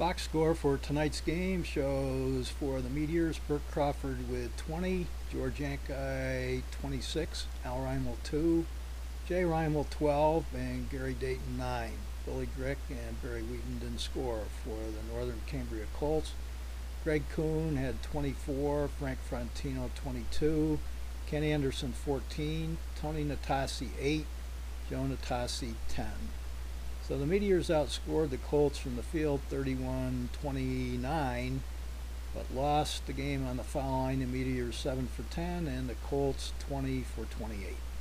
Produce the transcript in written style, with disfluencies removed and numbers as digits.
Box score for tonight's game shows for the Meteors, Burt Crawford with 20, George Yankai 26, Al Reinwell 2, Jay Reinwell 12, and Gary Dayton 9. Billy Grick and Barry Wheaton didn't score for the Northern Cambria Colts. Greg Kuhn had 24, Frank Frontino 22, Kenny Anderson 14, Tony Natasi 8, Joe Natasi 10. So the Meteors outscored the Colts from the field 31-29, but lost the game on the foul line. The Meteors 7 for 10 and the Colts 20 for 28.